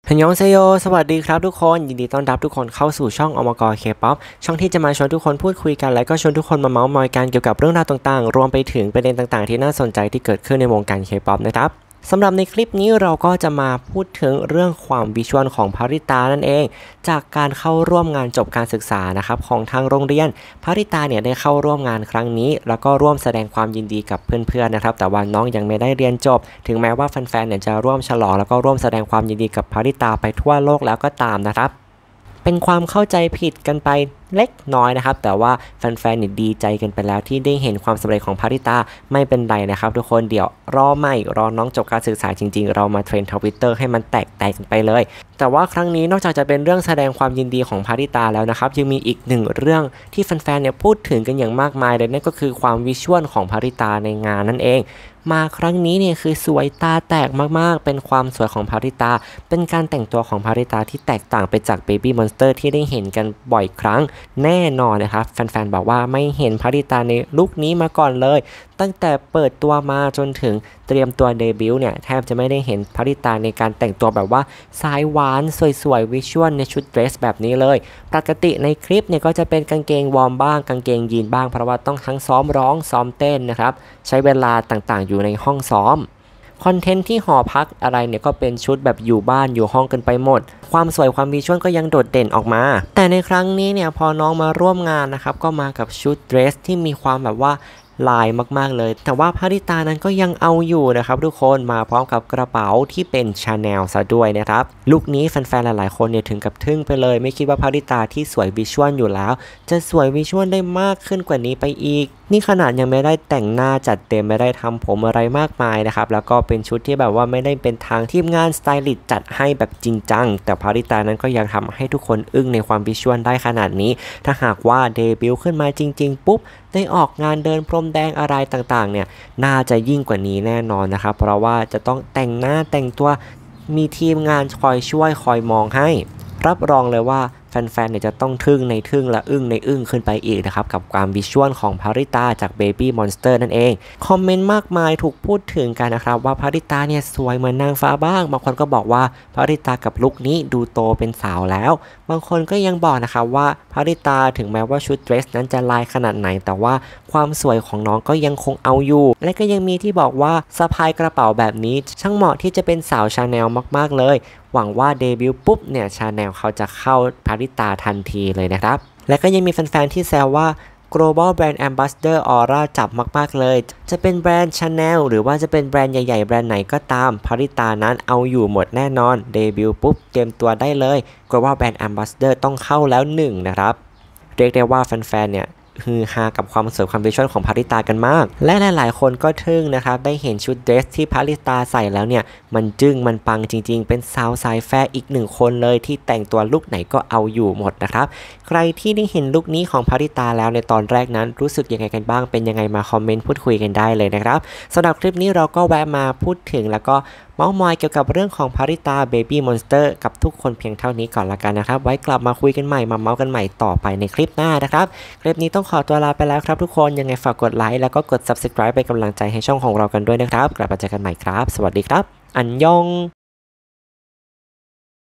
ฮันยองเซโยสวัสดีครับทุกคนยินดีต้อนรับทุกคนเข้าสู่ช่องอมกเคป๊อปช่องที่จะมาชวนทุกคนพูดคุยกันและก็ชวนทุกคนมาเมาท์มอยกันเกี่ยวกับเรื่องราวต่างๆรวมไปถึงประเด็นต่างๆที่น่าสนใจที่เกิดขึ้นในวงการเคป๊อปนะครับสำหรับในคลิปนี้เราก็จะมาพูดถึงเรื่องความวิชวลของภริตานั่นเองจากการเข้าร่วมงานจบการศึกษานะครับของทางโรงเรียนภริตาเนี่ยได้เข้าร่วมงานครั้งนี้แล้วก็ร่วมแสดงความยินดีกับเพื่อนๆนะครับแต่ว่าน้องยังไม่ได้เรียนจบถึงแม้ว่าแฟนๆเนี่ยจะร่วมฉลองแล้วก็ร่วมแสดงความยินดีกับภริตาไปทั่วโลกแล้วก็ตามนะครับเป็นความเข้าใจผิดกันไปเล็กน้อยนะครับแต่ว่าแฟนๆเนี่ยดีใจกันไปแล้วที่ได้เห็นความสำเร็จของภริตาไม่เป็นไรนะครับทุกคนเดี๋ยวรอน้องจบการศึกษาจริงๆเรามาเทรนทวิตเตอร์ให้มันแตกกันไปเลยแต่ว่าครั้งนี้นอกจากจะเป็นเรื่องแสดงความยินดีของภริตาแล้วนะครับยังมีอีกหนึ่งเรื่องที่แฟนๆเนี่ยพูดถึงกันอย่างมากมายเลยนั่นก็คือความวิชวลของภริตาในงานนั่นเองมาครั้งนี้เนี่ยคือสวยตาแตกมากๆเป็นความสวยของภริตาเป็นการแต่งตัวของภริตาที่แตกต่างไปจาก Baby Monster ที่ได้เห็นกันบ่อยครั้งแน่นอนนะครับแฟนๆบอกว่าไม่เห็นภริตาในลุคนี้มาก่อนเลยตั้งแต่เปิดตัวมาจนถึงเตรียมตัวเดบิวต์เนี่ยแทบจะไม่ได้เห็นภริตาในการแต่งตัวแบบว่าสายหวานสวยๆวิชวลในชุดเดรสแบบนี้เลยปกติในคลิปเนี่ยก็จะเป็นกางเกงวอร์มบ้างกางเกงยีนบ้างเพราะว่าต้องทั้งซ้อมร้องซ้อมเต้นนะครับใช้เวลาต่างๆอยู่ในห้องซ้อมคอนเทนต์ที่หอพักอะไรเนี่ยก็เป็นชุดแบบอยู่บ้านอยู่ห้องกันไปหมดความสวยความวิชวลก็ยังโดดเด่นออกมาแต่ในครั้งนี้เนี่ยพอน้องมาร่วมงานนะครับก็มากับชุดเดรสที่มีความแบบว่าลายมากๆเลยแต่ว่าภริตานั้นก็ยังเอาอยู่นะครับทุกคนมาพร้อมกับกระเป๋าที่เป็น Chanel ซะด้วยนะครับลุคนี้แฟนๆหลายๆคนเนี่ยถึงกับทึ่งไปเลยไม่คิดว่าภริตาที่สวยวิชวลอยู่แล้วจะสวยวิชวลได้มากขึ้นกว่านี้ไปอีกนี่ขนาดยังไม่ได้แต่งหน้าจัดเต็มไม่ได้ทำผมอะไรมากมายนะครับแล้วก็เป็นชุดที่แบบว่าไม่ได้เป็นทางทีมงานสไตลิสต์จัดให้แบบจริงจังแต่ภริตานั้นก็ยังทำให้ทุกคนอึ้งในความวิชวลได้ขนาดนี้ถ้าหากว่าเดบิวต์ขึ้นมาจริงๆปุ๊บได้ออกงานเดินพรมแดงอะไรต่างๆเนี่ยน่าจะยิ่งกว่านี้แน่นอนนะครับเพราะว่าจะต้องแต่งหน้าแต่งตัวมีทีมงานคอยช่วยคอยมองให้รับรองเลยว่าแฟนๆเนี่ยจะต้องทึ่งในทึ่งและอึ้งในอึ้งขึ้นไปอีกนะครับกับความวิชวลของภริตาจาก Baby Monster นั่นเองคอมเมนต์มากมายถูกพูดถึงกันนะครับว่าภริตาเนี่ยสวยเหมือนนางฟ้าบ้างบางคนก็บอกว่าภริตากับลุคนี้ดูโตเป็นสาวแล้วบางคนก็ยังบอกนะครับว่าภริตาถึงแม้ว่าชุดเดรสนั้นจะลายขนาดไหนแต่ว่าความสวยของน้องก็ยังคงเอาอยู่และก็ยังมีที่บอกว่าสะพายกระเป๋าแบบนี้ช่างเหมาะที่จะเป็นสาวชาแนลมากๆเลยหวังว่าเดบิวต์ปุ๊บเนี่ยชาแนลเขาจะเข้าภริตาทันทีเลยนะครับและก็ยังมีแฟนๆที่แซวว่า Global Brand Ambassador Aura จับมากๆเลยจะเป็นแบรนด์ Chanel หรือว่าจะเป็นแบรนด์ใหญ่ๆแบรนด์ไหนก็ตามภริตานั้นเอาอยู่หมดแน่นอนเดบิวต์ปุ๊บเตรียมตัวได้เลย Global Brand Ambassador ต้องเข้าแล้ว1นะครับเรียกได้ว่าแฟนๆเนี่ยฮือฮากับความสวยความวิชวลของภริตากันมากและหลายๆคนก็ทึ่งนะครับได้เห็นชุดเดรสที่ภริตาใส่แล้วเนี่ยมันจึ้งมันปังจริงๆเป็นสาวสายแฟร์อีก1คนเลยที่แต่งตัวลุคไหนก็เอาอยู่หมดนะครับใครที่ได้เห็นลุคนี้ของภริตาแล้วในตอนแรกนั้นรู้สึกยังไงกันบ้างเป็นยังไงมาคอมเมนต์พูดคุยกันได้เลยนะครับสำหรับคลิปนี้เราก็แวะมาพูดถึงแล้วก็เมาส์มอยเกี่ยวกับเรื่องของภริตา Baby Monster กับทุกคนเพียงเท่านี้ก่อนละกันนะครับไว้กลับมาคุยกันใหม่มาเมาส์กันใหม่ต่อไปในคลิปหน้านะครับคลิปนี้ต้องขอตัวลาไปแล้วครับทุกคนยังไงฝากกดไลค์แล้วก็กด Subscribe เป็นกำลังใจให้ช่องของเรากันด้วยนะครับกลับมาเจอกันใหม่ครับสวัสดีครับอันยอง